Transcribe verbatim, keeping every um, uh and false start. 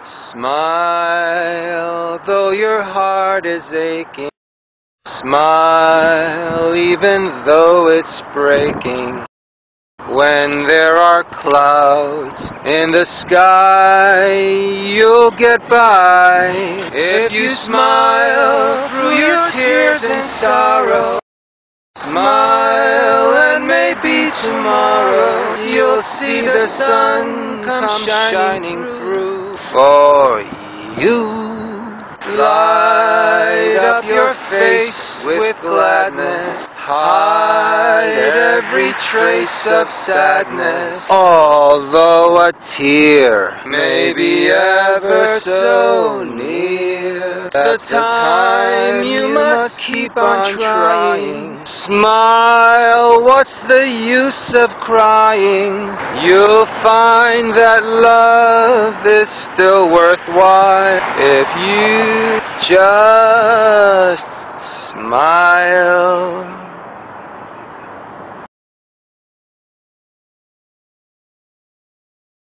Smile, though your heart is aching. Smile, even though it's breaking. When there are clouds in the sky, you'll get by. If you smile through your tears and sorrow, smile and maybe tomorrow you'll see the sun come shining through for you. Light up your face with gladness, hide every trace of sadness. Although a tear may be ever so near, the time you must keep on trying. Smile, what's the use of crying? You'll find that love is still worthwhile if you just smile.